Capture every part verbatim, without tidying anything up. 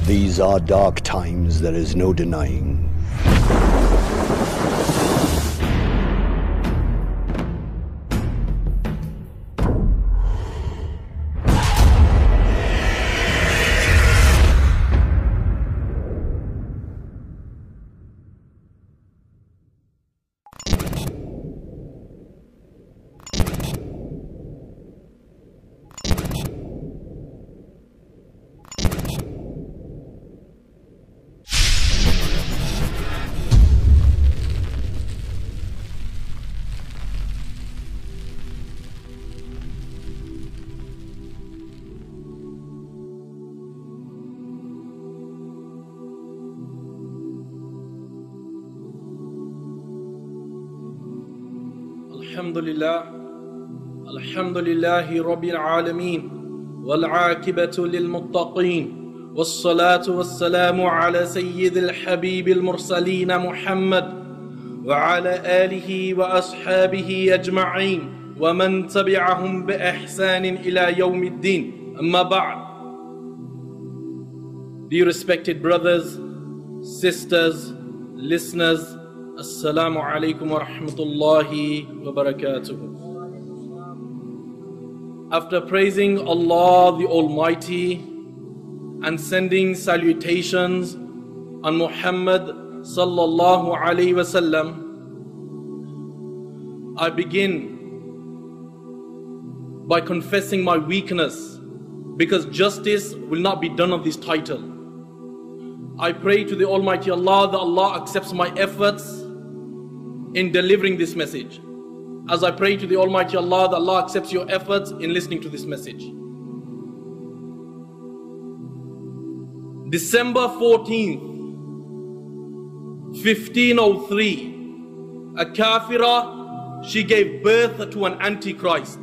These are dark times, there is no denying. Alhamdulillah, Alhamdulillahi Rabbil Alameen, wal aqibatu lil muttaqeen, was salatu was salamu ala Sayyidil Habibil Mursaleen Muhammad, wa ala alihi wa ashabihi ajma'een, wa man tabi'ahum bi ihsanin ila yawmiddin. Amma ba'd. Dear respected brothers, sisters, listeners, Assalamualaikum wa rahmatullahi wa barakatuh. After praising Allah the Almighty and sending salutations on Muhammad sallallahu alaihi wasallam, I begin by confessing my weakness, because justice will not be done on this title. I pray to the Almighty Allah that Allah accepts my efforts in delivering this message, as I pray to the Almighty Allah that Allah accepts your efforts in listening to this message. December fourteenth, fifteen oh three, a kafira, she gave birth to an antichrist.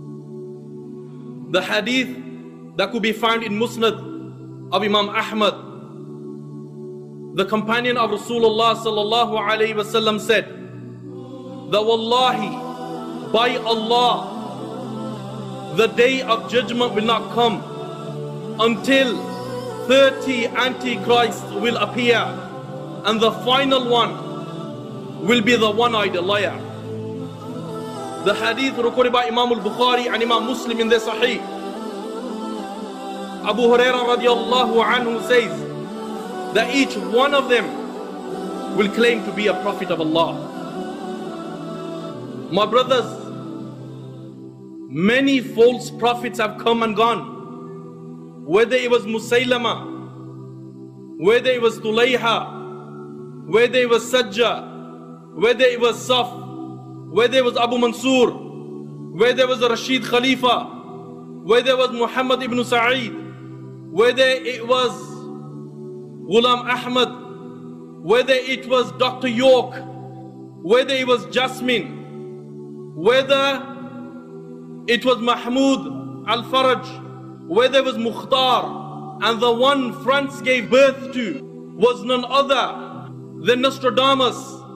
The hadith that could be found in Musnad of Imam Ahmad, the companion of Rasulullah sallallahu alayhi wasallam said that wallahi, by Allah, the day of judgment will not come until thirty antichrists will appear, and the final one will be the one-eyed liar. The hadith recorded by Imam al-Bukhari and Imam Muslim in their Sahih. Abu Hurairah radiallahu anhu says that each one of them will claim to be a prophet of Allah. My brothers, many false prophets have come and gone. Whether it was Musaylama, whether it was Tulayha, whether it was Sajja, whether it was Saf, whether it was Abu Mansur, whether it was Rashid Khalifa, whether it was Muhammad ibn Sa'id, whether it was Ghulam Ahmad, whether it was Doctor York, whether it was Jasmine, whether it was Mahmoud Al-Faraj, whether it was Mukhtar, and the one France gave birth to was none other than Nostradamus,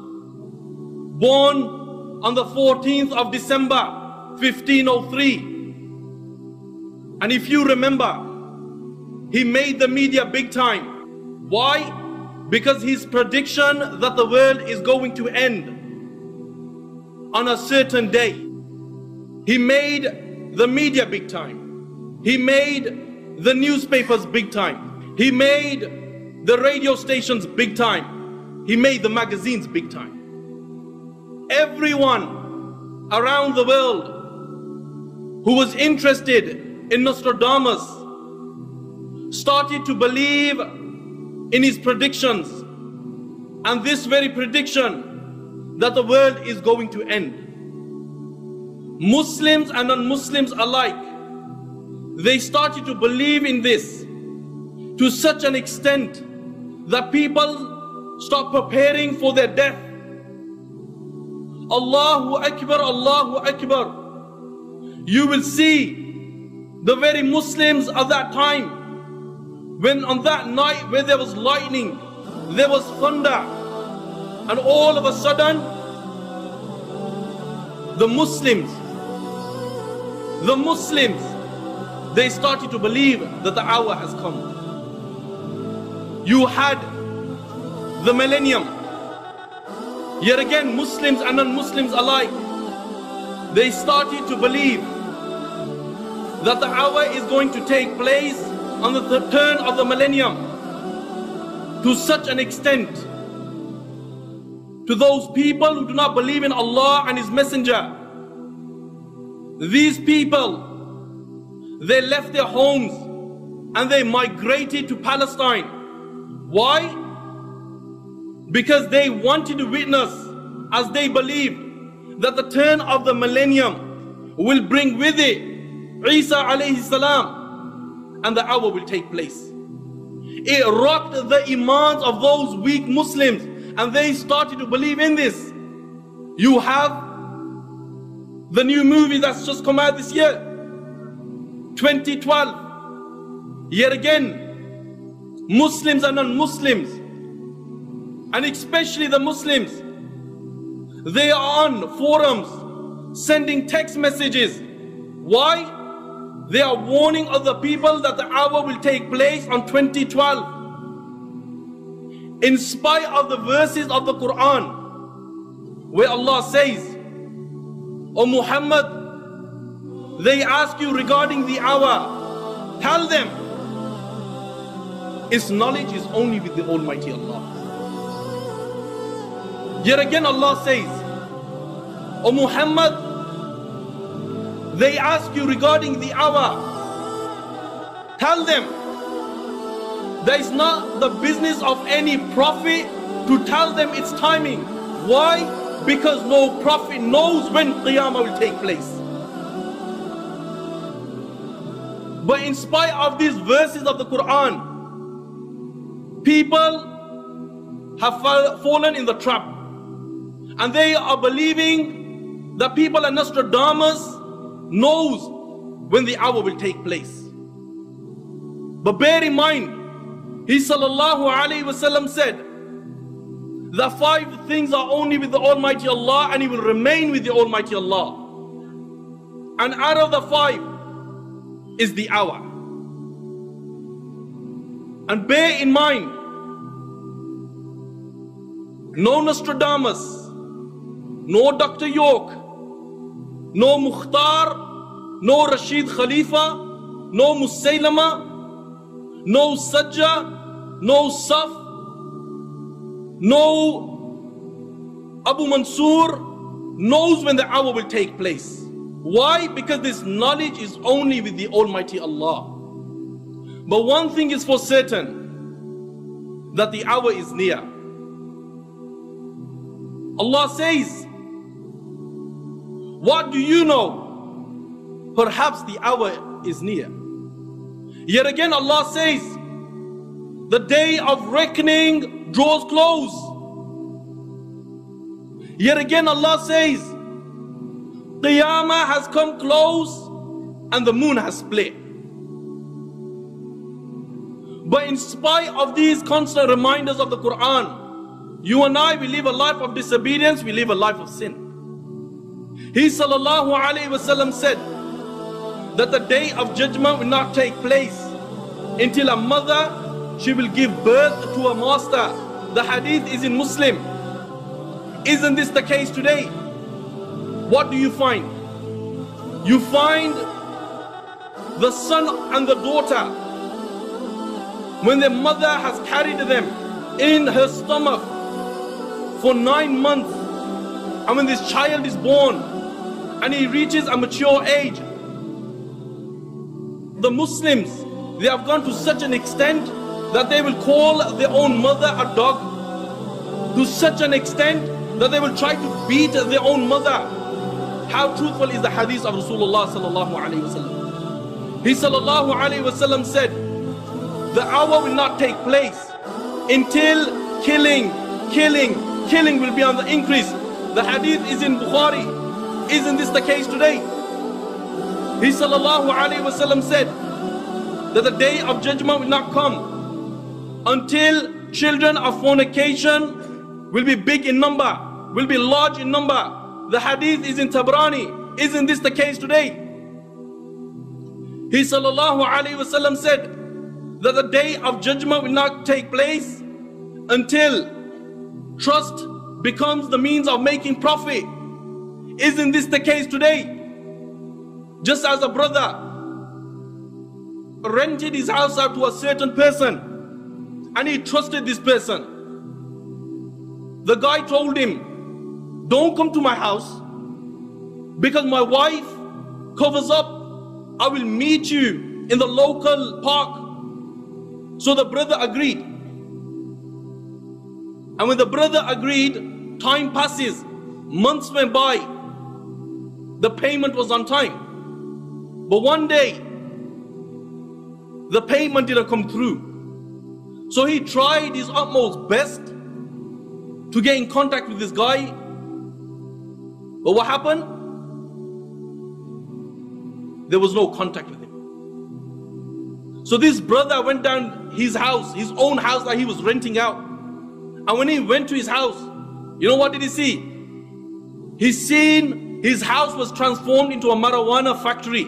born on the fourteenth of December fifteen oh three. And if you remember, he made the media big time. Why? Because his prediction that the world is going to end on a certain day, he made the media big time. He made the newspapers big time. He made the radio stations big time. He made the magazines big time. Everyone around the world who was interested in Nostradamus started to believe in his predictions, and this very prediction that the world is going to end. Muslims and non-Muslims alike, they started to believe in this to such an extent that people start preparing for their death. Allahu Akbar, Allahu Akbar. You will see the very Muslims of that time, when on that night where there was lightning, there was thunder, and all of a sudden the Muslims, the Muslims, they started to believe that the hour has come. you had the millennium. Yet again, Muslims and non-Muslims alike, they started to believe that the hour is going to take place on the th turn of the millennium, to such an extent to those people who do not believe in Allah and His Messenger. These people, they left their homes and they migrated to Palestine. Why? Because they wanted to witness, as they believed, that the turn of the millennium will bring with it Isa alayhi salam, and the hour will take place. It rocked the imans of those weak Muslims, and they started to believe in this. You have the new movie that's just come out this year, twenty twelve. Yet again, Muslims and non-Muslims, and especially the Muslims, they are on forums sending text messages. Why? They are warning other people that the hour will take place on twenty twelve. In spite of the verses of the Quran, where Allah says, "O Muhammad, they ask you regarding the hour, tell them, its knowledge is only with the Almighty Allah." Yet again Allah says, "O Muhammad, they ask you regarding the hour, tell them, that is not the business of any prophet to tell them its timing." Why? Because no prophet knows when Qiyamah will take place. But in spite of these verses of the Quran, people have fallen in the trap, and they are believing that people and Nostradamus knows when the hour will take place. But bear in mind, He sallallahu alayhi wasallam said that five things are only with the Almighty Allah, and He will remain with the Almighty Allah. And out of the five is the hour. And bear in mind, no Nostradamus, no Doctor York, no Mukhtar, no Rashid Khalifa, no Musaylama, no Sajja, no Saf, no Abu Mansur knows when the hour will take place. Why? Because this knowledge is only with the Almighty Allah. But one thing is for certain, that the hour is near. Allah says, "What do you know? Perhaps the hour is near." Yet again Allah says, "The day of reckoning draws close." Yet again Allah says, "Qiyamah has come close and the moon has split." But in spite of these constant reminders of the Quran, you and I, we live a life of disobedience, we live a life of sin. He sallallahu alayhi wasallam said that the day of judgment will not take place until a mother, she will give birth to a master. The hadith is in Muslim. Isn't this the case today? What do you find? You find the son and the daughter, when their mother has carried them in her stomach for nine months, and when this child is born and he reaches a mature age, the Muslims, they have gone to such an extent that they will call their own mother a dog, to such an extent that they will try to beat their own mother. How truthful is the hadith of Rasulullah sallallahu alayhi wasallam? He sallallahu alayhi wasallam said, the hour will not take place until killing, killing, killing will be on the increase. The hadith is in Bukhari. Isn't this the case today? He sallallahu alayhi wasallam said that the day of judgment will not come until children of fornication will be big in number, will be large in number. The hadith is in Tabrani. Isn't this the case today? He sallallahu alayhi wasallam said that the day of judgment will not take place until trust becomes the means of making profit. Isn't this the case today? Just as a brother rented his house out to a certain person and he trusted this person. The guy told him, don't come to my house because my wife covers up. I will meet you in the local park. So the brother agreed. And when the brother agreed, time passes, months went by, the payment was on time. But one day, the payment didn't come through. So he tried his utmost best to get in contact with this guy. But what happened? There was no contact with him. So this brother went down his house, his own house that he was renting out. And when he went to his house, you know what did he see? He seen his house was transformed into a marijuana factory.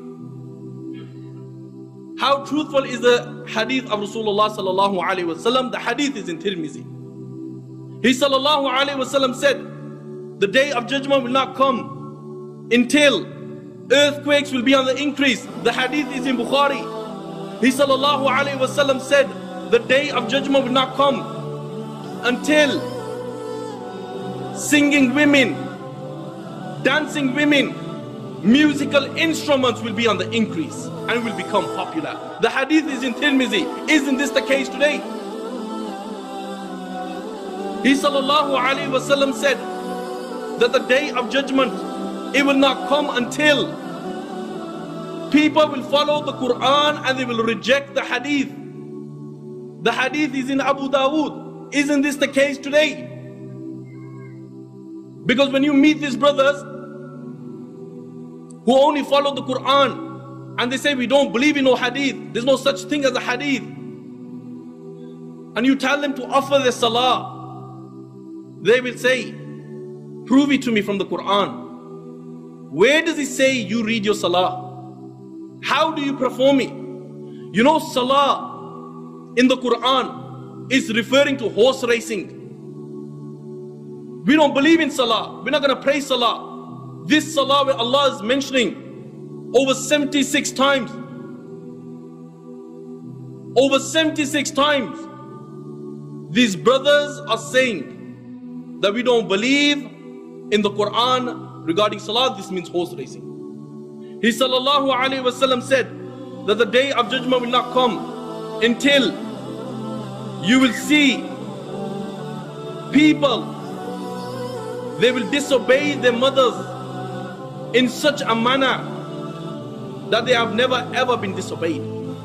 How truthful is the hadith of Rasulullah sallallahu alaihi wasallam? The hadith is in Tirmizi. He sallallahu alaihi wasallam said, the day of judgment will not come until earthquakes will be on the increase. The hadith is in Bukhari. He sallallahu alaihi wasallam said, the day of judgment will not come until singing women, dancing women, musical instruments will be on the increase and will become popular. The hadith is in Tirmizi. Isn't this the case today? He sallallahu alaihi wasallam said that the day of judgment, it will not come until people will follow the Quran and they will reject the hadith. The hadith is in Abu Dawood. Isn't this the case today? Because when you meet these brothers who only follow the Quran and they say we don't believe in no hadith, there's no such thing as a hadith, and you tell them to offer their salah, they will say, prove it to me from the Quran. Where does it say you read your salah? How do you perform it? You know, salah in the Quran is referring to horse racing. We don't believe in salah. We're not going to pray salah. This salah where Allah is mentioning over seventy-six times. Over seventy-six times. These brothers are saying that we don't believe in the Quran regarding salah. This means horse racing. He sallallahu alaihi wasallam said that the day of judgment will not come until you will see people, they will disobey their mothers in such a manner that they have never ever been disobeyed.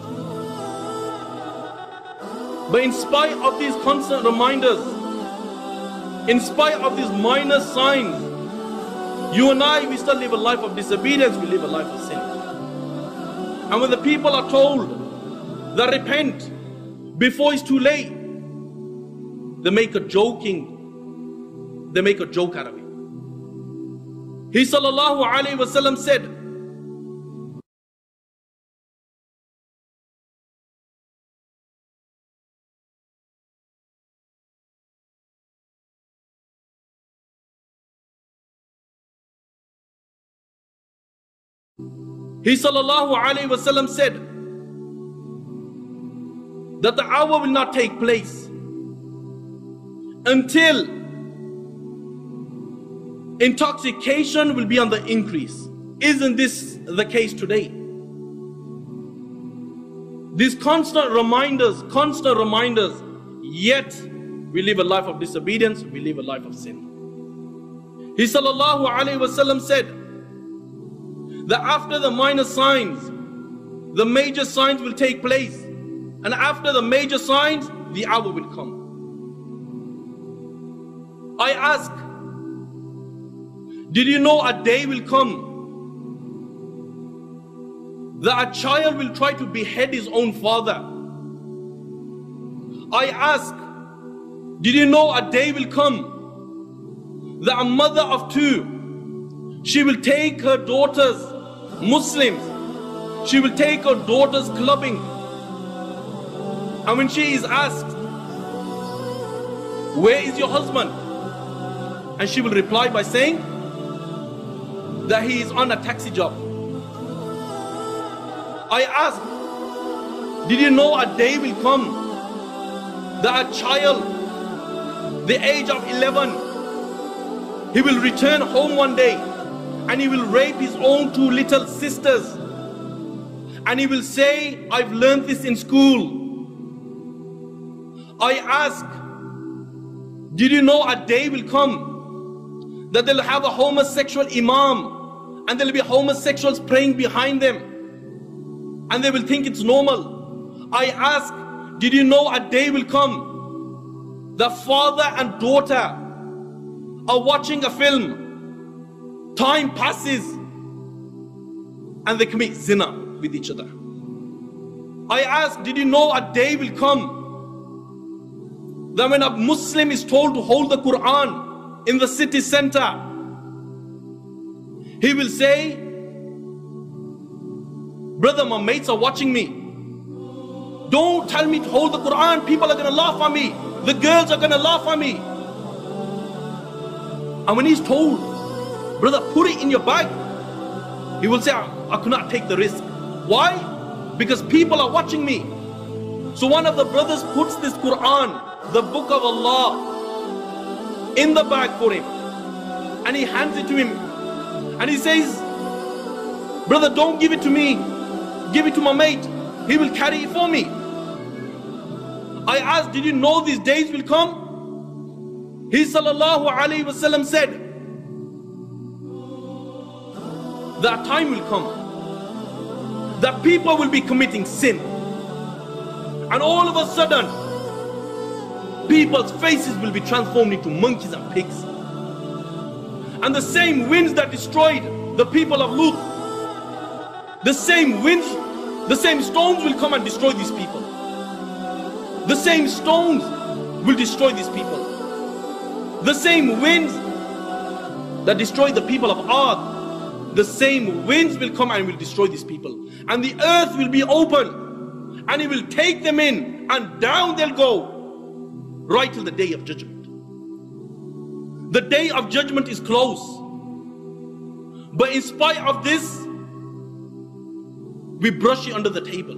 But in spite of these constant reminders, in spite of these minor signs, you and I, we still live a life of disobedience, we live a life of sin. And when the people are told that repent before it's too late, they make a joking, they make a joke out of it. He sallallahu alaihi wasallam said, He sallallahu alaihi wasallam said that the hour will not take place until intoxication will be on the increase. Isn't this the case today? These constant reminders, constant reminders, yet we live a life of disobedience, we live a life of sin. He sallallahu alaihi wasallam said that after the minor signs, the major signs will take place. And after the major signs, the hour will come. I ask, did you know a day will come that a child will try to behead his own father? I ask, did you know a day will come that a mother of two, she will take her daughters, Muslims, she will take her daughters clubbing, And when she is asked, where is your husband? And she will reply by saying that he is on a taxi job. I ask, did you know a day will come that a child, the age of eleven, he will return home one day and he will rape his own two little sisters, and he will say, I've learned this in school. I ask, did you know a day will come that they'll have a homosexual imam and there'll be homosexuals praying behind them and they will think it's normal? I ask, did you know a day will come the father and daughter are watching a film, time passes and they commit zina with each other? I ask, did you know a day will come that when a Muslim is told to hold the Quran in the city center, he will say, brother, my mates are watching me. Don't tell me to hold the Quran. People are going to laugh at me. The girls are going to laugh at me. And when he's told, brother, put it in your bag, he will say, I, I could not take the risk. Why? Because people are watching me. So one of the brothers puts this Quran, the book of Allah, in the bag for him, and he hands it to him, and he says, brother, don't give it to me, give it to my mate, he will carry it for me. I asked, did you know these days will come? He sallallahu alayhi wasallam said that time will come that people will be committing sin, and all of a sudden people's faces will be transformed into monkeys and pigs. And the same winds that destroyed the people of Lut, the same winds, the same stones will come and destroy these people. The same stones will destroy these people. The same winds that destroyed the people of Ad, the same winds will come and will destroy these people. And the earth will be open and it will take them in, and down they'll go, right till the day of judgment. The day of judgment is close. But in spite of this, we brush it under the table.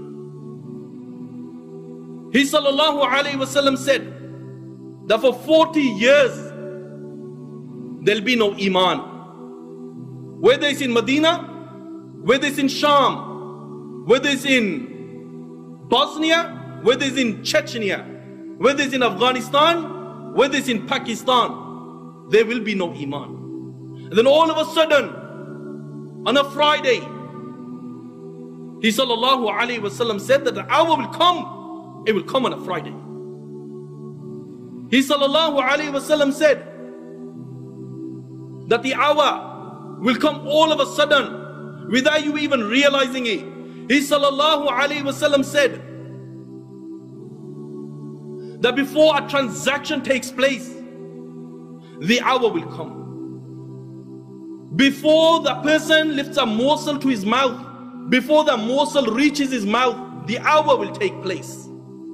He sallallahu alayhi wasallam said that for forty years there'll be no iman. Whether it's in Medina, whether it's in Sham, whether it's in Bosnia, whether it's in Chechnya, whether it's in Afghanistan, whether it's in Pakistan, there will be no iman. And then all of a sudden, on a Friday, he sallallahu alayhi wasallam said that the hour will come, it will come on a Friday. He sallallahu alayhi wasallam said that the hour will come all of a sudden without you even realizing it. He sallallahu alayhi wasallam said that before a transaction takes place, the hour will come. Before the person lifts a morsel to his mouth, before the morsel reaches his mouth, the hour will take place.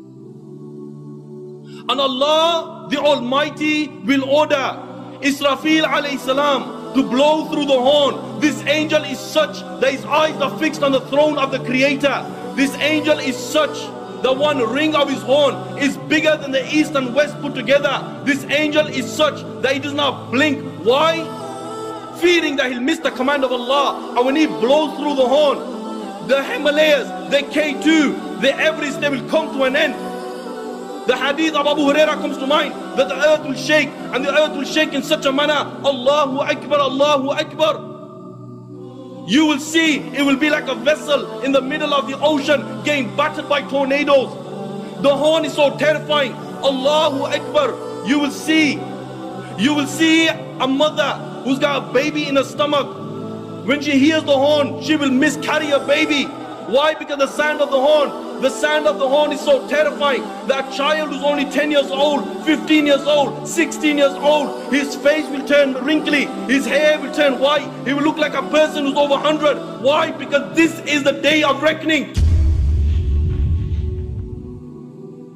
And Allah the Almighty will order Israfil alayhi salam to blow through the horn. This angel is such that his eyes are fixed on the throne of the Creator. This angel is such the one ring of his horn is bigger than the east and west put together. This angel is such that he does not blink. Why? Fearing that he'll miss the command of Allah. And when he blows through the horn, the Himalayas, the K two, the Everest, they will come to an end. The hadith of Abu Huraira comes to mind that the earth will shake, and the earth will shake in such a manner, Allahu Akbar, Allahu Akbar. You will see it will be like a vessel in the middle of the ocean getting battered by tornadoes. The horn is so terrifying. Allahu Akbar. You will see, you will see a mother who's got a baby in her stomach. When she hears the horn, she will miscarry her baby. Why? Because the sound of the horn, the sound of the horn is so terrifying that a child who's only ten years old, fifteen years old, sixteen years old, his face will turn wrinkly, his hair will turn white, he will look like a person who's over one hundred. Why? Because this is the day of reckoning.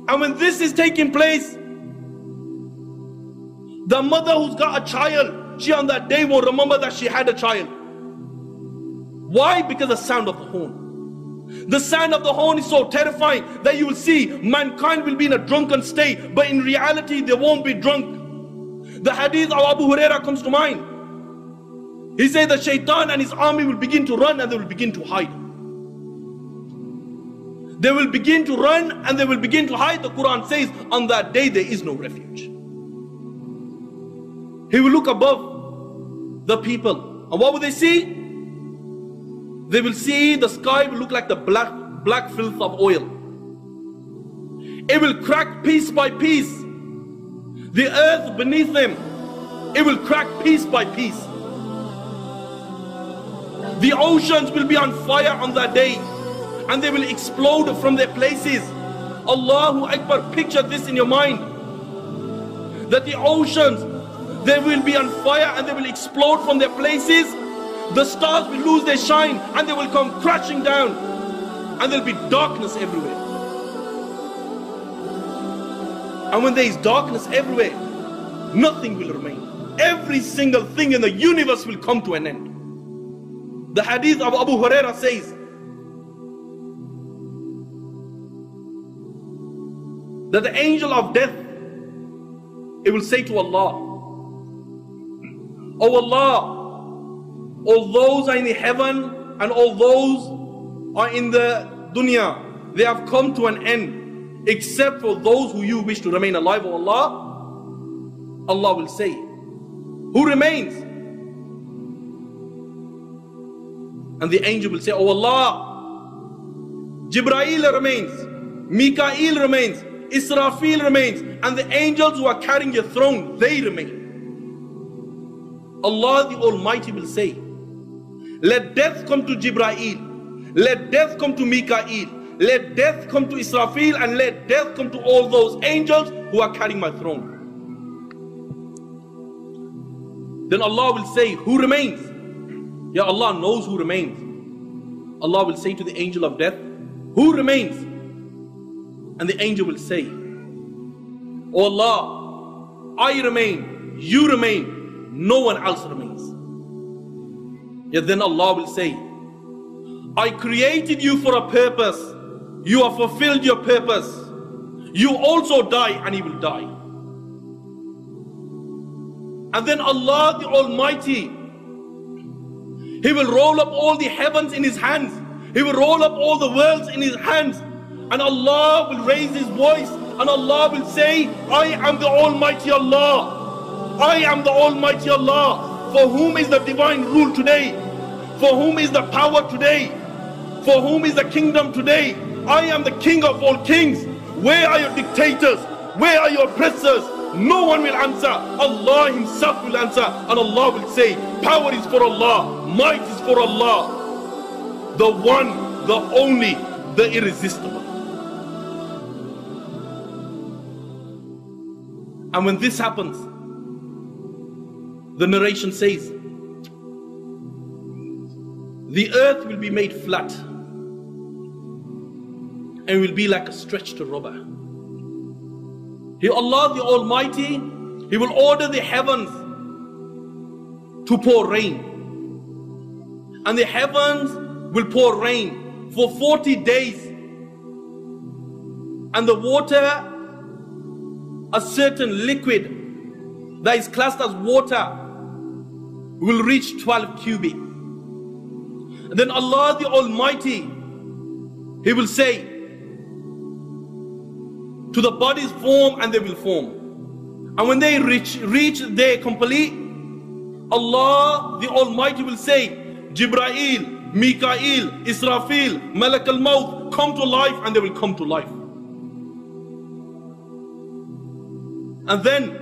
And when this is taking place, the mother who's got a child, she on that day won't remember that she had a child. Why? Because the sound of the horn. The sound of the horn is so terrifying that you will see mankind will be in a drunken state, but in reality they won't be drunk. The hadith of Abu Huraira comes to mind. He said that Shaitan and his army will begin to run and they will begin to hide. They will begin to run and they will begin to hide. The Quran says on that day there is no refuge. He will look above the people, and what will they see? They will see the sky will look like the black, black filth of oil. It will crack piece by piece. The earth beneath them, it will crack piece by piece. The oceans will be on fire on that day, and they will explode from their places. Allahu Akbar, picture this in your mind. That the oceans, they will be on fire and they will explode from their places. The stars will lose their shine and they will come crashing down, and there will be darkness everywhere. And when there is darkness everywhere, nothing will remain. Every single thing in the universe will come to an end. The hadith of Abu Huraira says that the angel of death, it will say to Allah, "Oh Allah, all those are in the heaven and all those are in the dunya, they have come to an end, except for those who you wish to remain alive, O Allah." Allah will say, "Who remains?" And the angel will say, "Oh Allah, Jibreel remains, Mikael remains, Israfil remains, and the angels who are carrying your throne, they remain." Allah the Almighty will say, "Let death come to Jibreel, let death come to Mikael, let death come to Israfil, and let death come to all those angels who are carrying my throne." Then Allah will say, "Who remains?" Ya Allah knows who remains. Allah will say to the angel of death, "Who remains?" And the angel will say, "Oh Allah, I remain, you remain, no one else remains." Yet then Allah will say, "I created you for a purpose. You have fulfilled your purpose. You also die, and you will die." And then Allah the Almighty, He will roll up all the heavens in His hands. He will roll up all the worlds in His hands. And Allah will raise His voice and Allah will say, "I am the Almighty Allah. I am the Almighty Allah. For whom is the divine rule today? For whom is the power today? For whom is the kingdom today? I am the King of all kings. Where are your dictators? Where are your oppressors?" No one will answer. Allah Himself will answer, and Allah will say, "Power is for Allah, might is for Allah, the one, the only, the irresistible." And when this happens, the narration says, the earth will be made flat and will be like a stretched rubber. He, Allah the Almighty, He will order the heavens to pour rain, and the heavens will pour rain for forty days, and the water, a certain liquid that is classed as water, will reach twelve cubit. And then Allah the Almighty, He will say to the bodies, form, and they will form. And when they reach, reach their complete, Allah the Almighty will say, "Jibreel, Mikael, Israfil, Malak al-Maut, come to life," and they will come to life. And then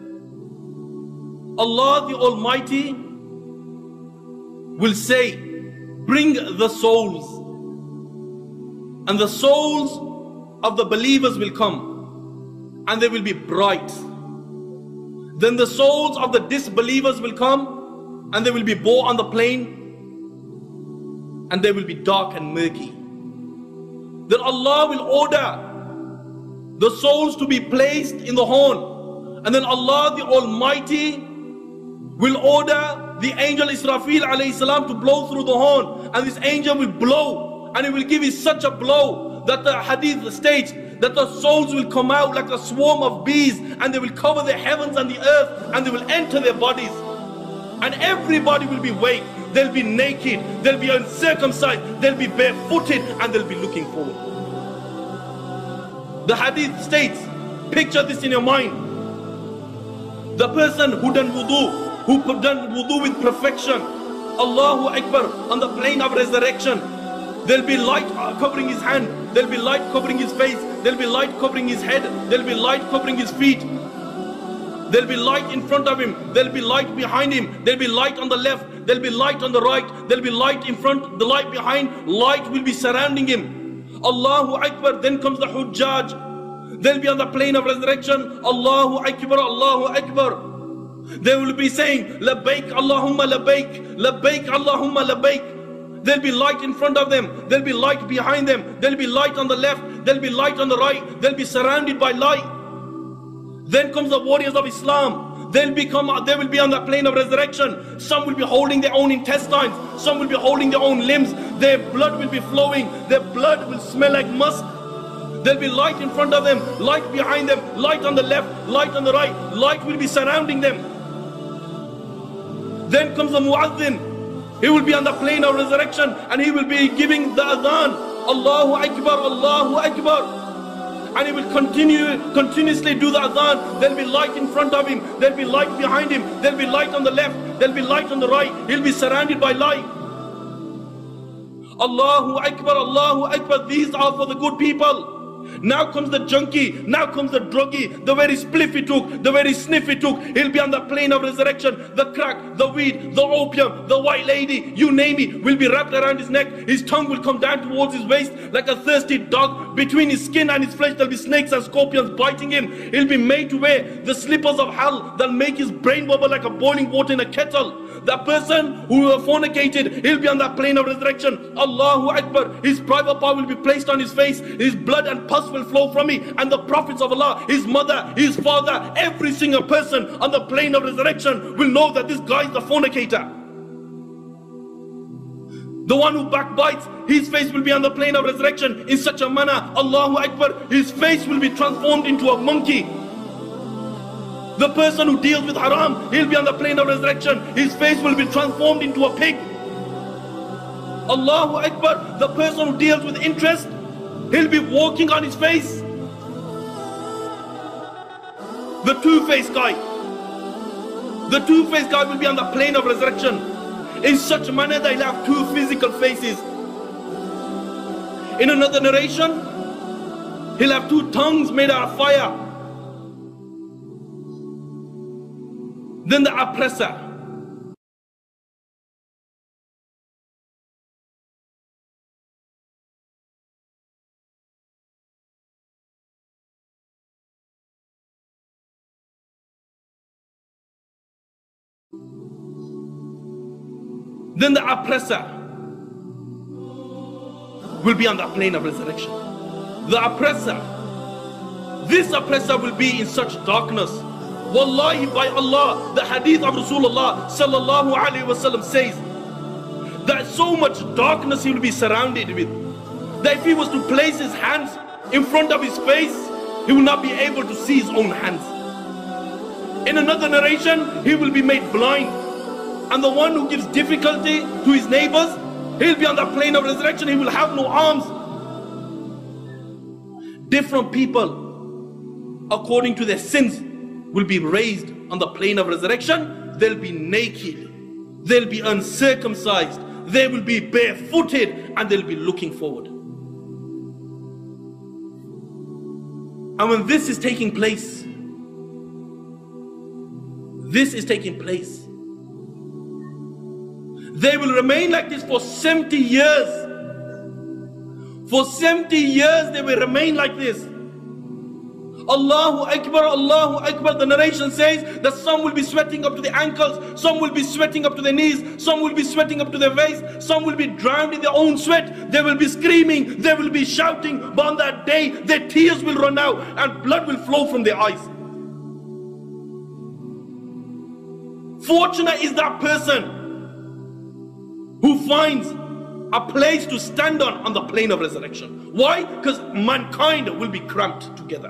Allah the Almighty will say, "Bring the souls," and the souls of the believers will come, and they will be bright. Then the souls of the disbelievers will come, and they will be borne on the plain, and they will be dark and murky. Then Allah will order the souls to be placed in the horn. And then Allah the Almighty will order the angel Israfil alayhi salam to blow through the horn. And this angel will blow, and it will give it such a blow that the hadith states that the souls will come out like a swarm of bees, and they will cover the heavens and the earth, and they will enter their bodies. And everybody will be awake, they'll be naked, they'll be uncircumcised, they'll be barefooted, and they'll be looking forward. The hadith states, picture this in your mind, the person who done wudu, who could done wudu with perfection, Allahu Akbar, on the plane of resurrection, there'll be light covering his hand, there'll be light covering his face, there'll be light covering his head, there'll be light covering his feet. There'll be light in front of him, there'll be light behind him, there'll be light on the left, there'll be light on the right, there'll be light in front, the light behind, light will be surrounding him. Allahu Akbar, then comes the Hujjaj. They'll be on the plane of resurrection. Allahu Akbar, Allahu Akbar. They will be saying, Labbaik Allahumma Labbaik, Labbaik Allahumma Labbaik. There'll be light in front of them, there'll be light behind them, there'll be light on the left, there'll be light on the right, they'll be surrounded by light. Then comes the warriors of Islam. They'll become, they will be on the plane of resurrection. Some will be holding their own intestines. Some will be holding their own limbs. Their blood will be flowing. Their blood will smell like musk. There'll be light in front of them, light behind them, light on the left, light on the right. Light will be surrounding them. Then comes the Muazzin. He will be on the plane of resurrection, and he will be giving the adhan. Allahu Akbar, Allahu Akbar. And he will continue, continuously do the adhan. There'll be light in front of him, there'll be light behind him, there'll be light on the left, there'll be light on the right. He'll be surrounded by light. Allahu Akbar, Allahu Akbar. These are for the good people. Now comes the junkie, now comes the druggie, the very spliff he took, the very sniff he took. He'll be on the plane of resurrection. The crack, the weed, the opium, the white lady, you name it, will be wrapped around his neck. His tongue will come down towards his waist like a thirsty dog. Between his skin and his flesh there'll be snakes and scorpions biting him. He'll be made to wear the slippers of hell that'll make his brain bubble like a boiling water in a kettle. That person who fornicated, he'll be on that plane of resurrection. Allahu Akbar. His private part will be placed on his face. His blood and pus will flow from it. And the prophets of Allah, his mother, his father, every single person on the plane of resurrection will know that this guy is the fornicator. The one who backbites, his face will be on the plane of resurrection in such a manner, Allahu Akbar, his face will be transformed into a monkey. The person who deals with haram, he'll be on the plane of resurrection. His face will be transformed into a pig. Allahu Akbar. The person who deals with interest, he'll be walking on his face. The two-faced guy. The two-faced guy will be on the plane of resurrection in such a manner that he'll have two physical faces. In another narration, he'll have two tongues made out of fire. Then the oppressor. Then the oppressor will be on the plane of resurrection. The oppressor, this oppressor will be in such darkness. Wallahi, by Allah, the hadith of Rasulullah sallallahu alaihi wasallam says that so much darkness he will be surrounded with, that if he was to place his hands in front of his face, he will not be able to see his own hands. In another narration, he will be made blind. And the one who gives difficulty to his neighbors, he'll be on the plane of resurrection, he will have no arms. Different people, according to their sins, will be raised on the plane of resurrection. They'll be naked, they'll be uncircumcised, they will be barefooted, and they'll be looking forward. And when this is taking place, this is taking place, they will remain like this for seventy years. For seventy years they will remain like this. Allahu Akbar, Allahu Akbar. The narration says that some will be sweating up to the ankles, some will be sweating up to their knees, some will be sweating up to their waist, some will be drowned in their own sweat. They will be screaming, they will be shouting, but on that day their tears will run out and blood will flow from their eyes. Fortunate is that person who finds a place to stand on on the plane of resurrection. Why? Because mankind will be cramped together.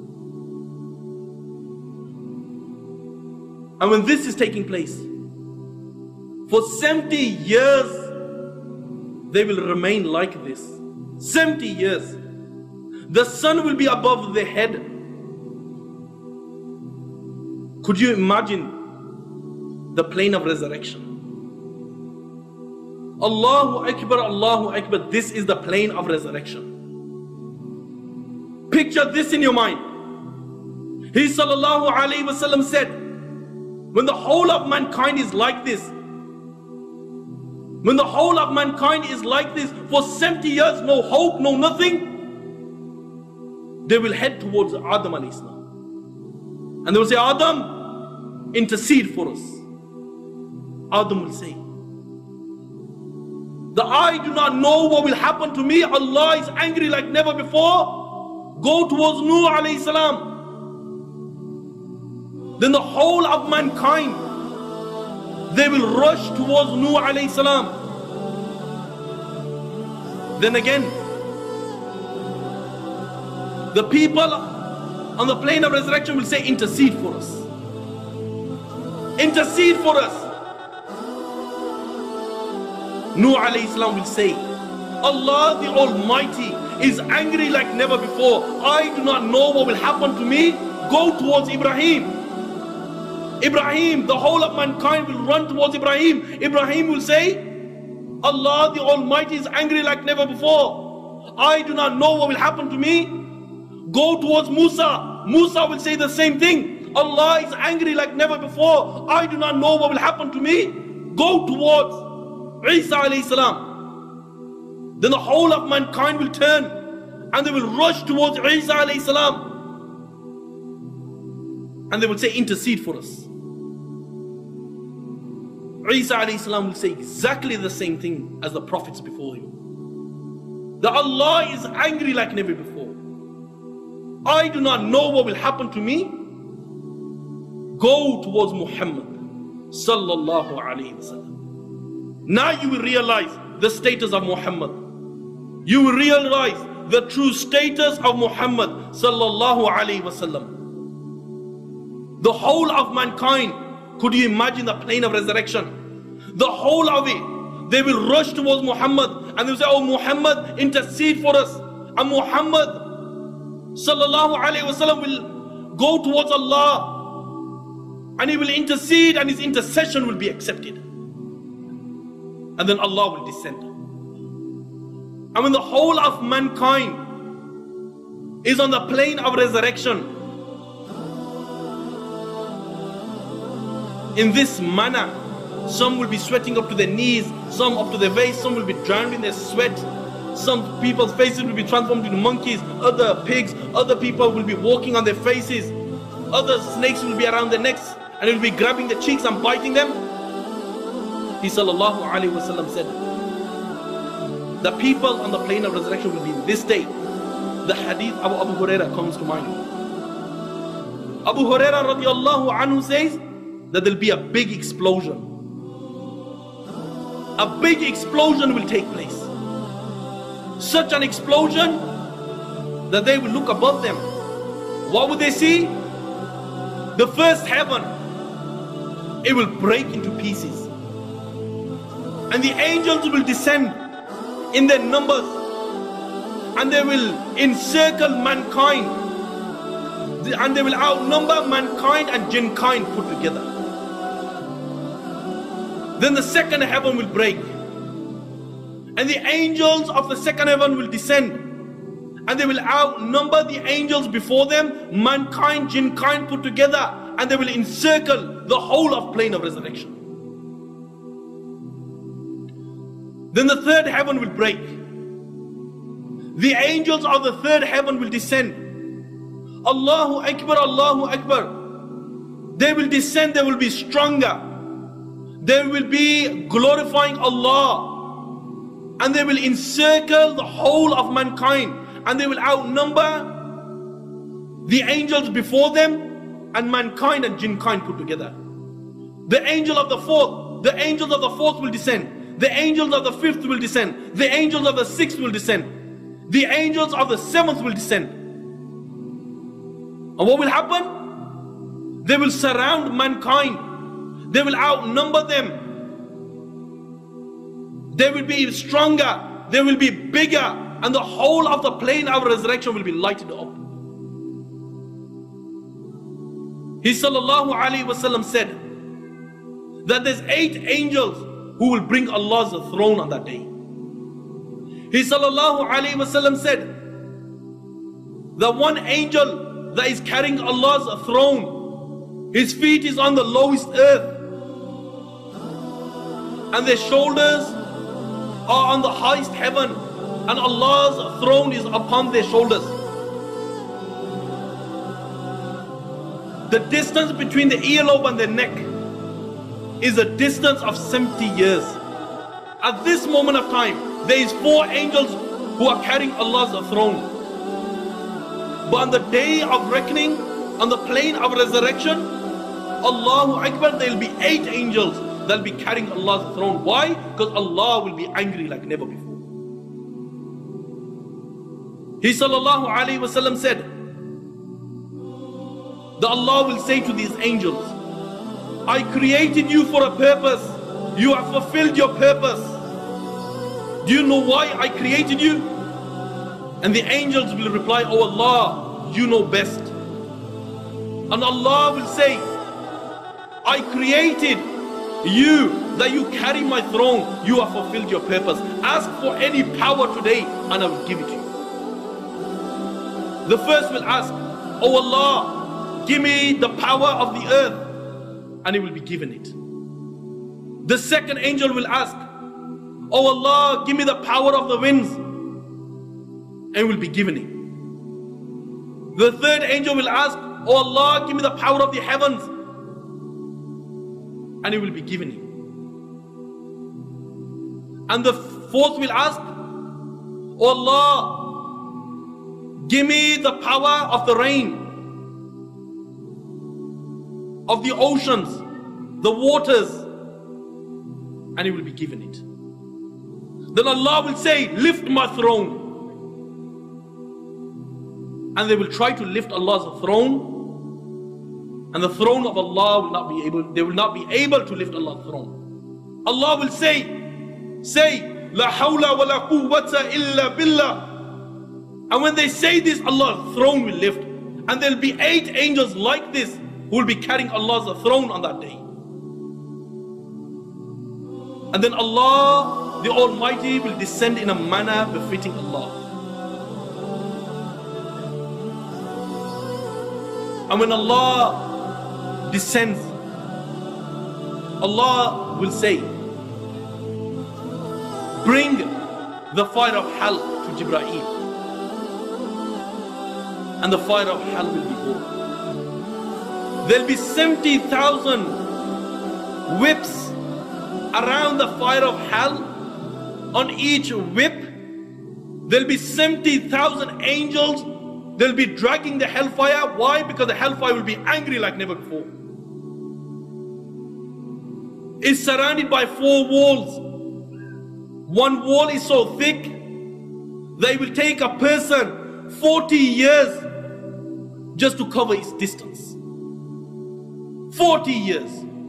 And when this is taking place, for seventy years, they will remain like this. seventy years. The sun will be above their head. Could you imagine the plane of resurrection? Allahu Akbar, Allahu Akbar. This is the plane of resurrection. Picture this in your mind. He sallallahu alayhi wasallam said, when the whole of mankind is like this, when the whole of mankind is like this for seventy years, no hope, no nothing, they will head towards Adam alayhi salam. And they will say, Adam, intercede for us. Adam will say, that I do not know what will happen to me. Allah is angry like never before. Go towards Nuh alayhi salam. Then the whole of mankind, they will rush towards Nuh alayhi salam. Then again, the people on the plane of resurrection will say, intercede for us. Intercede for us. Nuh alayhi salam will say, Allah the Almighty is angry like never before. I do not know what will happen to me. Go towards Ibrahim. Ibrahim, the whole of mankind will run towards Ibrahim. Ibrahim will say, Allah the Almighty is angry like never before. I do not know what will happen to me. Go towards Musa. Musa will say the same thing. Allah is angry like never before. I do not know what will happen to me. Go towards Isa alayhi salam. Then the whole of mankind will turn and they will rush towards Isa alayhi salam. And they will say, intercede for us. Isa alayhi salam will say exactly the same thing as the prophets before him. That Allah is angry like never before. I do not know what will happen to me. Go towards Muhammad sallallahu alayhi wasallam. Now you will realize the status of Muhammad. You will realize the true status of Muhammad sallallahu alayhi wasallam. The whole of mankind, could you imagine the plane of resurrection? The whole of it, they will rush towards Muhammad and they will say, oh Muhammad, intercede for us. And Muhammad sallallahu alayhi wasallam will go towards Allah and he will intercede and his intercession will be accepted. And then Allah will descend. And when the whole of mankind is on the plane of resurrection, in this manner, some will be sweating up to their knees, some up to their waist, some will be drowned in their sweat. Some people's faces will be transformed into monkeys, other pigs, other people will be walking on their faces, other snakes will be around their necks and it will be grabbing their cheeks and biting them. He sallallahu alayhi wasallam said, the people on the plane of resurrection will be in this state. The hadith of Abu Huraira comes to mind. Abu Huraira radiallahu anhu says that there will be a big explosion. A big explosion will take place. Such an explosion that they will look above them. What would they see? The first heaven, it will break into pieces. And the angels will descend in their numbers and they will encircle mankind and they will outnumber mankind and jinn kind put together. Then the second heaven will break and the angels of the second heaven will descend and they will outnumber the angels before them, mankind, jinn kind put together, and they will encircle the whole of plane of resurrection. Then the third heaven will break. The angels of the third heaven will descend. Allahu Akbar, Allahu Akbar. They will descend, they will be stronger. They will be glorifying Allah. And they will encircle the whole of mankind. And they will outnumber the angels before them and mankind and jinnkind put together. The angel of the fourth, the angels of the fourth will descend. The angels of the fifth will descend. The angels of the sixth will descend. The angels of the seventh will descend. And what will happen? They will surround mankind. They will outnumber them. They will be stronger. They will be bigger. And the whole of the plane of resurrection will be lighted up. He sallallahu alayhi wasallam said that there's eight angels who will bring Allah's throne on that day. He sallallahu alayhi wasallam said that one angel that is carrying Allah's throne, his feet is on the lowest earth and their shoulders are on the highest heaven, and Allah's throne is upon their shoulders. The distance between the earlobe and the neck is a distance of seventy years. At this moment of time, there is four angels who are carrying Allah's throne. But on the day of reckoning, on the plane of resurrection, Allahu Akbar, there will be eight angels that will be carrying Allah's throne. Why? Because Allah will be angry like never before. He sallallahu alayhi wasallam said that Allah will say to these angels, I created you for a purpose. You have fulfilled your purpose. Do you know why I created you? And the angels will reply, Oh Allah, you know best. And Allah will say, I created you that you carry my throne. You have fulfilled your purpose. Ask for any power today and I will give it to you. The first will ask, Oh Allah, give me the power of the earth, and he will be given it. The second angel will ask, Oh Allah, give me the power of the winds, and he will be given it. The third angel will ask, Oh Allah, give me the power of the heavens, and he will be given it. And the fourth will ask, Oh Allah, give me the power of the rain, of the oceans, the waters, and he will be given it. Then Allah will say, lift my throne. And they will try to lift Allah's throne, and the throne of Allah will not be able, they will not be able to lift Allah's throne. Allah will say, say, La hawla wa la quwwata illa billah. And when they say this, Allah's throne will lift. And there will be eight angels like this who will be carrying Allah's throne on that day. And then Allah, the Almighty, will descend in a manner befitting Allah. And when Allah descends, Allah will say, bring the fire of hell to Jibreel. And the fire of hell will be born. There will be seventy thousand whips around the fire of hell. On each whip, there will be seventy thousand angels. They will be dragging the hellfire. Why? Because the hellfire will be angry like never before. It's surrounded by four walls. One wall is so thick that it will take a person forty years just to cover its distance. forty years.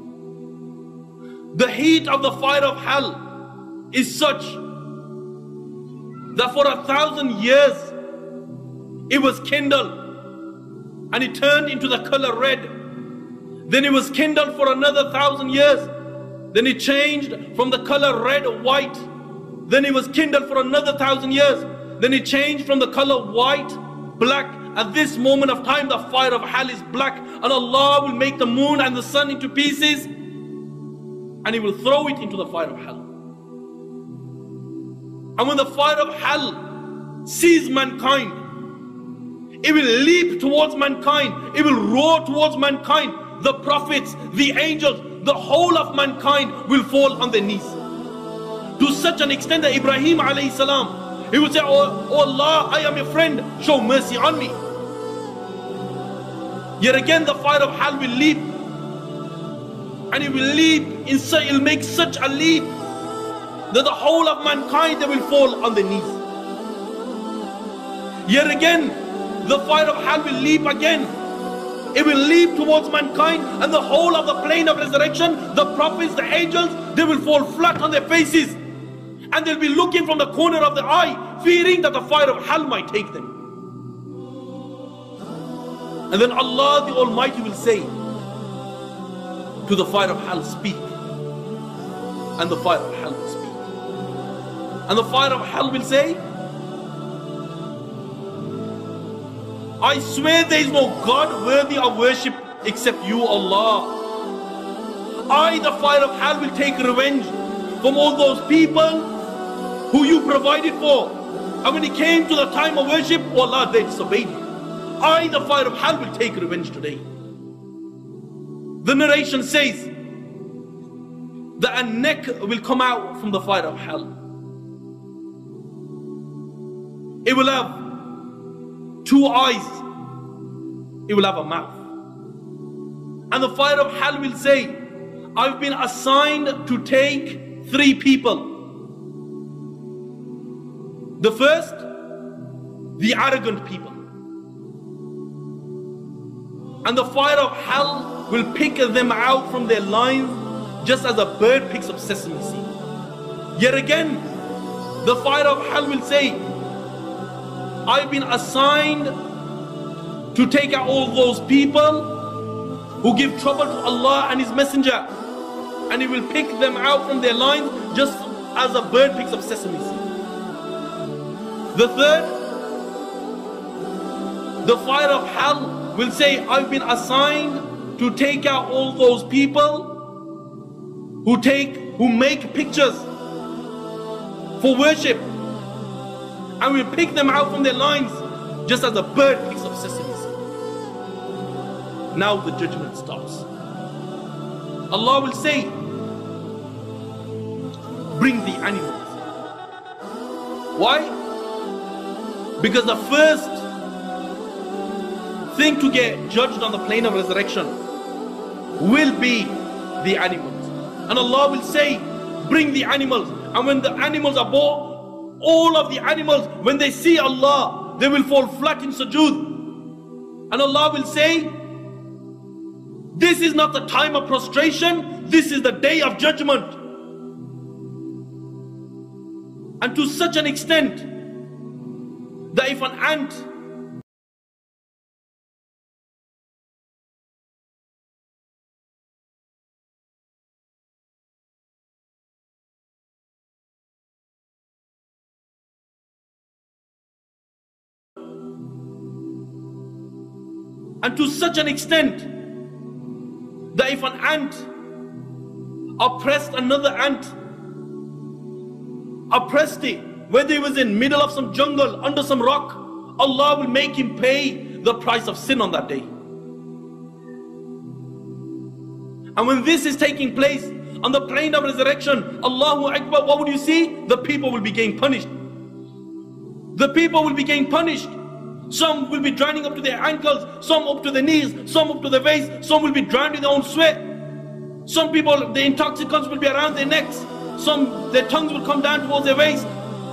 The heat of the fire of hell is such that for a thousand years it was kindled and it turned into the color red. Then it was kindled for another thousand years. Then it changed from the color red to white. Then it was kindled for another thousand years. Then it changed from the color white, black. At this moment of time, the fire of hell is black, and Allah will make the moon and the sun into pieces, and He will throw it into the fire of hell. And when the fire of hell sees mankind, It will leap towards mankind. It will roar towards mankind. The prophets, the angels, the whole of mankind will fall on their knees. To such an extent that Ibrahim alayhi salam, he would say, oh, oh Allah, I am your friend, show mercy on me. Yet again the fire of hell will leap. And it will leap, in such, it will make such a leap that the whole of mankind, they will fall on their knees. Yet again, the fire of hell will leap again. It will leap towards mankind, and the whole of the plane of resurrection, the prophets, the angels, they will fall flat on their faces. And they'll be looking from the corner of the eye, fearing that the fire of hell might take them. And then Allah the Almighty will say to the fire of hell, speak. And the fire of hell will speak. And the fire of hell will say, I swear there is no God worthy of worship except you, Allah. I, the fire of hell, will take revenge from all those people who you provided for. And when it came to the time of worship, oh Allah, they disobeyed you. I, the fire of hell, will take revenge today. The narration says that a neck will come out from the fire of hell. It will have two eyes. It will have a mouth. And the fire of hell will say, I've been assigned to take three people. The first, the arrogant people. And the fire of hell will pick them out from their lines just as a bird picks up sesame seed. Yet again, the fire of hell will say, I've been assigned to take out all those people who give trouble to Allah and His Messenger. And He will pick them out from their lines just as a bird picks up sesame seed. The third, the fire of hell will say, I've been assigned to take out all those people who take, who make pictures for worship. And we pick them out from their lines just as a bird picks up sesame seed. Now the judgment stops. Allah will say, bring the animals. Why? Because the first thing to get judged on the plane of resurrection will be the animals. And Allah will say, bring the animals. And when the animals are brought, all of the animals, when they see Allah, they will fall flat in sujood. And Allah will say, this is not the time of prostration, this is the day of judgment. And to such an extent that if an ant And to such an extent that if an ant oppressed another ant, oppressed it, whether he was in middle of some jungle, under some rock, Allah will make him pay the price of sin on that day. And when this is taking place on the plane of resurrection, Allahu Akbar, what would you see? The people will be getting punished. The people will be getting punished. Some will be drowning up to their ankles, some up to their knees, some up to their waist, some will be drowned in their own sweat. Some people, the intoxicants will be around their necks, some, their tongues will come down towards their waist.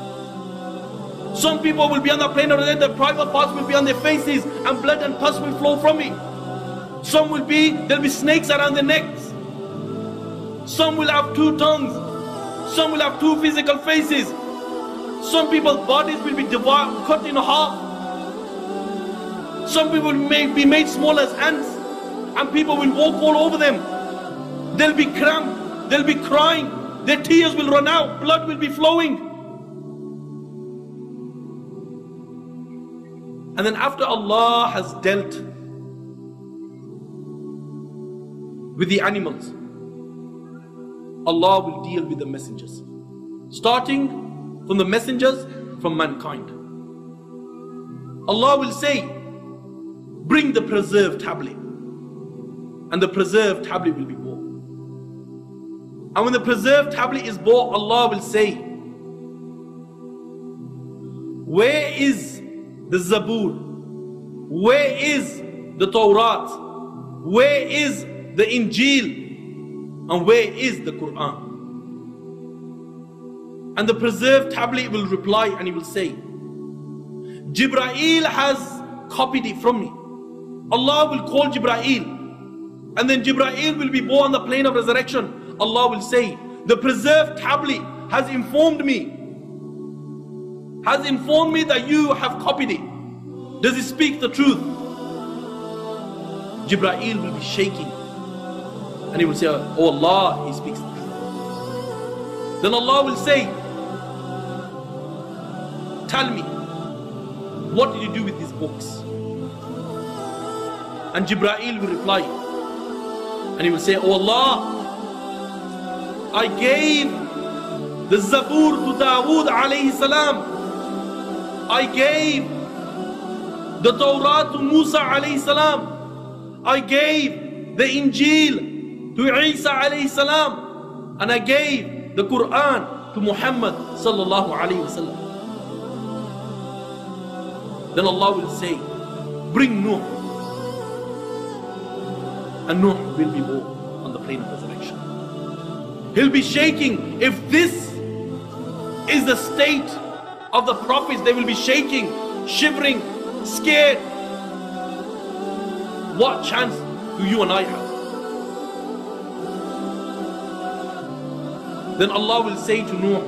Some people will be on the plane of death, their private parts will be on their faces and blood and pus will flow from it. Some will be, there'll be snakes around their necks. Some will have two tongues. Some will have two physical faces. Some people's bodies will be devoured, cut in half. Some people may be made small as ants, and people will walk all over them. They'll be cramped, they'll be crying, their tears will run out, blood will be flowing. And then after Allah has dealt with the animals, Allah will deal with the messengers, starting from the messengers from mankind. Allah will say, bring the preserved tablet. And the preserved tablet will be bought. And when the preserved tablet is bought, Allah will say, where is the Zabur? Where is the Torah? Where is the Injil? And where is the Quran? And the preserved tablet will reply and he will say, Jibreel has copied it from me. Allah will call Jibreel, and then Jibreel will be born on the plane of resurrection. Allah will say, the preserved tablet has informed me, has informed me that you have copied it. Does it speak the truth? Jibreel will be shaking, and he will say, oh Allah, he speaks the truth. Then Allah will say, tell me, what did you do with these books? And Jibreel will reply, and he will say, oh Allah, I gave the Zabur to Dawood alayhi salam. I gave the Torah to Musa alayhi salam. I gave the Injil to Isa alayhi salam. And I gave the Quran to Muhammad sallallahu alayhi wasallam. Then Allah will say, bring Nuh. And Nuh will be born on the plane of resurrection. He'll be shaking. If this is the state of the prophets, they will be shaking, shivering, scared. What chance do you and I have? Then Allah will say to Nuh,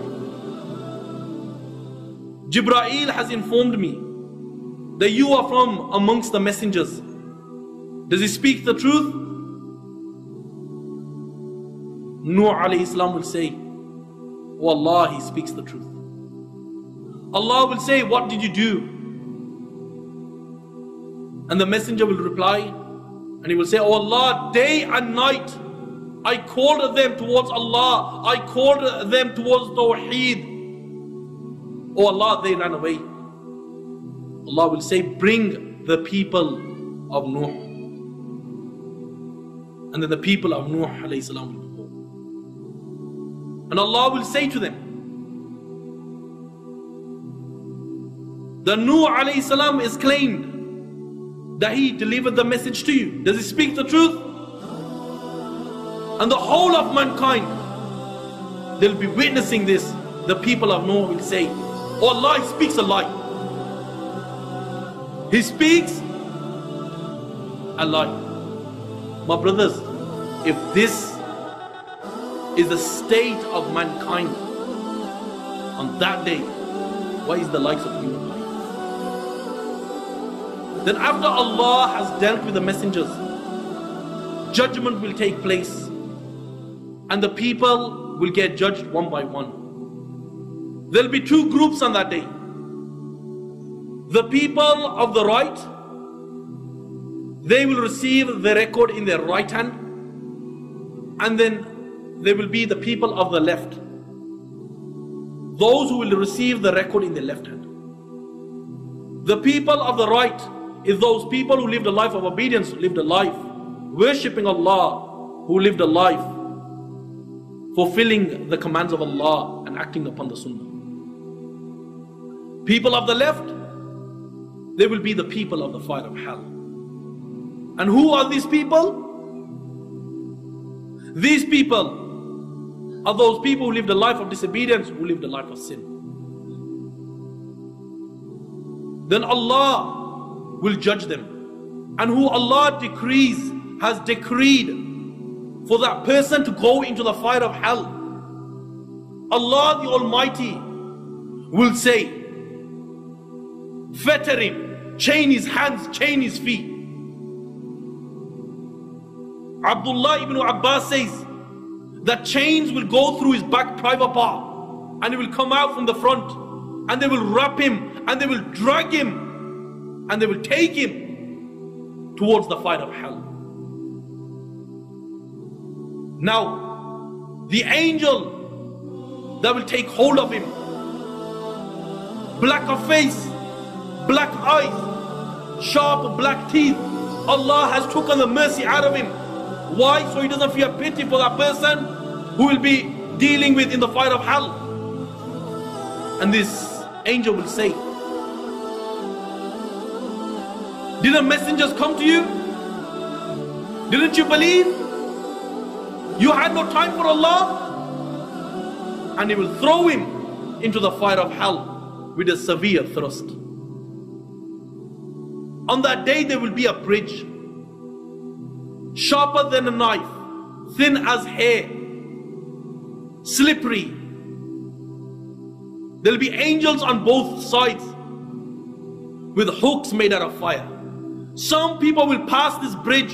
Jibreel has informed me that you are from amongst the messengers. Does he speak the truth? Nuh alayhi salam will say, oh Allah, he speaks the truth. Allah will say, what did you do? And the messenger will reply, and he will say, oh Allah, day and night I called them towards Allah, I called them towards Tawheed. Oh Allah, they ran away. Allah will say, bring the people of Nuh. And then the people of Nuh alayhi salam will be born. And Allah will say to them, the Nuh alayhi salam is claimed that he delivered the message to you. Does he speak the truth? And the whole of mankind, they'll be witnessing this. The people of Nuh will say, oh Allah, he speaks a lie. He speaks a lie. My brothers, if this is the state of mankind on that day, what is the likes of you and I? Then after Allah has dealt with the messengers, judgment will take place, and the people will get judged one by one. There will be two groups on that day. The people of the right, they will receive the record in their right hand, and then there will be the people of the left, those who will receive the record in their left hand. The people of the right is those people who lived a life of obedience, who lived a life worshipping Allah, who lived a life fulfilling the commands of Allah and acting upon the Sunnah. People of the left, they will be the people of the fire of hell. And who are these people? These people are those people who lived a life of disobedience, who lived a life of sin. Then Allah will judge them, and who Allah decrees, has decreed for that person to go into the fire of hell, Allah the Almighty will say, fetter him, chain his hands, chain his feet. Abdullah ibn Abbas says that chains will go through his back private part, and it will come out from the front, and they will wrap him, and they will drag him, and they will take him towards the fire of hell. Now, the angel that will take hold of him, black of face, black eyes, sharp black teeth, Allah has taken the mercy out of him. Why? So he doesn't feel pity for that person who will be dealing with in the fire of hell. And this angel will say, didn't messengers come to you? Didn't you believe? You had no time for Allah? And he will throw him into the fire of hell with a severe thrust. On that day there will be a bridge, sharper than a knife, thin as hair, slippery. There will be angels on both sides with hooks made out of fire. Some people will pass this bridge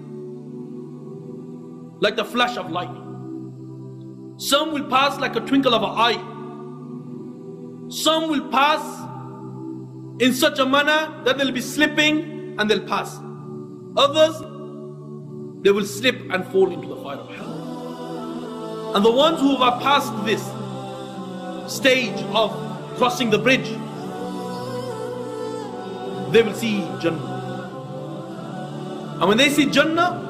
like the flash of lightning. Some will pass like a twinkle of an eye. Some will pass in such a manner that they'll be slipping and they'll pass. Others, they will slip and fall into the fire of hell. And the ones who have passed this stage of crossing the bridge, they will see Jannah. And when they see Jannah,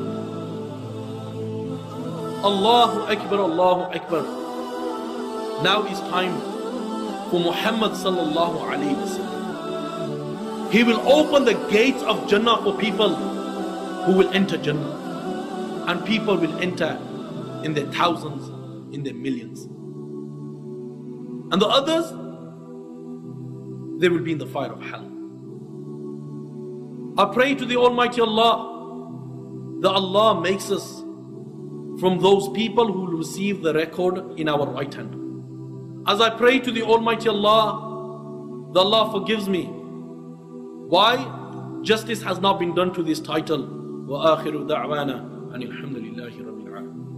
Allahu Akbar, Allahu Akbar. Now is time for Muhammad sallallahu alayhi wa sallam. He will open the gates of Jannah for people who will enter Jannah. And people will enter in their thousands, in their millions. And the others, they will be in the fire of hell. I pray to the Almighty Allah that Allah makes us from those people who will receive the record in our right hand. As I pray to the Almighty Allah that Allah forgives me. Why? Justice has not been done to this title. وَآخِرُ دَعْوَانَا أَنِ الْحَمْدُ لِلَّهِ رَبِّ الْعَالَمِينَ.